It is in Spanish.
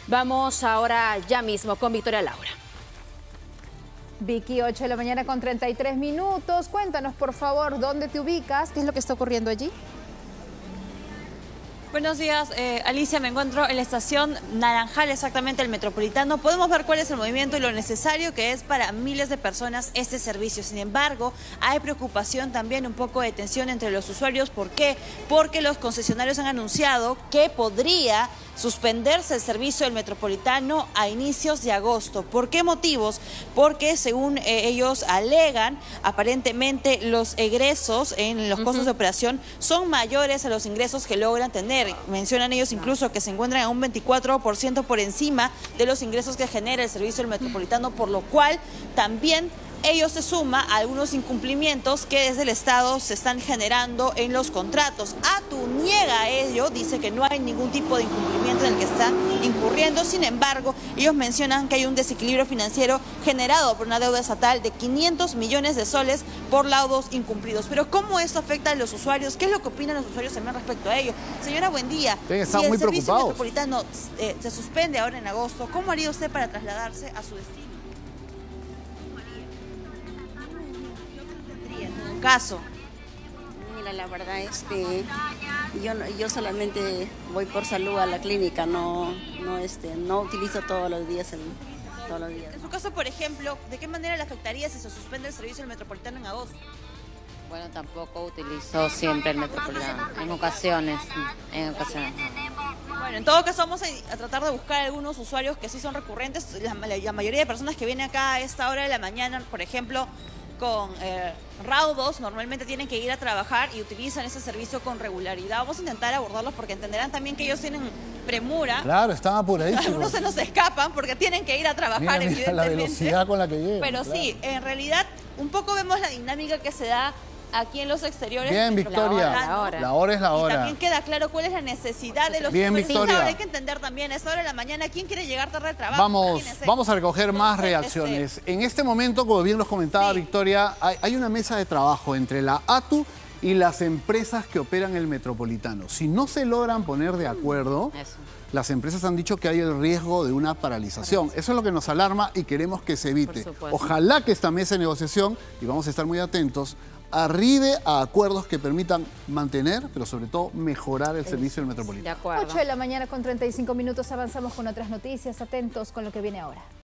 Vamos ahora ya mismo con Victoria Laura. Vicky, 8 de la mañana con 33 minutos. Cuéntanos, por favor, ¿dónde te ubicas? ¿Qué es lo que está ocurriendo allí? Buenos días, Alicia. Me encuentro en la estación Naranjal, exactamente el Metropolitano. Podemos ver cuál es el movimiento y lo necesario que es para miles de personas este servicio. Sin embargo, hay preocupación también, un poco de tensión entre los usuarios. ¿Por qué? Porque los concesionarios han anunciado que podría suspenderse el servicio del Metropolitano a inicios de agosto. ¿Por qué motivos? Porque según ellos alegan, aparentemente los egresos en los costos de operación son mayores a los ingresos que logran tener. Mencionan ellos incluso que se encuentran a un 24% por encima de los ingresos que genera el servicio del Metropolitano, por lo cual también ello se suma a algunos incumplimientos que desde el Estado se están generando en los contratos. ATU niega ello, dice que no hay ningún tipo de incumplimiento en el que están incurriendo. Sin embargo, ellos mencionan que hay un desequilibrio financiero generado por una deuda estatal de 500 millones de soles por laudos incumplidos. Pero ¿cómo esto afecta a los usuarios? ¿Qué es lo que opinan los usuarios también respecto a ello? Señora, buen día. Sí, están si el muy servicio preocupados. metropolitano se suspende ahora en agosto, ¿cómo haría usted para trasladarse a su destino? Caso. Mira, la verdad es que yo solamente voy por salud a la clínica, no utilizo todos los días En su caso, por ejemplo, ¿de qué manera le afectaría si se suspende el servicio del Metropolitano en agosto? Bueno, tampoco utilizo siempre el Metropolitano, en ocasiones. Bueno, en todo caso vamos a tratar de buscar algunos usuarios que sí son recurrentes. La mayoría de personas que vienen acá a esta hora de la mañana, por ejemplo, con raudos, normalmente tienen que ir a trabajar y utilizan ese servicio con regularidad. Vamos a intentar abordarlos porque entenderán también que ellos tienen premura. Claro, están apuradísimos. Algunos se nos escapan porque tienen que ir a trabajar, mira evidentemente. la velocidad con la que llegan. Pero claro. Sí, en realidad un poco vemos la dinámica que se da aquí en los exteriores. Bien, Victoria. La hora es la Y hora. también queda claro cuál es la necesidad de los Bien, usuarios. Victoria. Ahora hay que entender también a esta hora de la mañana quién quiere llegar tarde al trabajo. Imagínense. Vamos a recoger más Entonces, reacciones. En este momento, como bien nos comentaba Sí. Victoria, hay una mesa de trabajo entre la ATU y las empresas que operan el Metropolitano. Si no se logran poner de acuerdo, Eso. las empresas han dicho que hay el riesgo de una paralización. Eso es lo que nos alarma y queremos que se evite. Por supuesto. Ojalá que esta mesa de negociación, y vamos a estar muy atentos, arribe a acuerdos que permitan mantener, pero sobre todo mejorar el servicio del De Metropolitano. acuerdo. 8 de la mañana con 35 minutos. Avanzamos con otras noticias. Atentos con lo que viene ahora.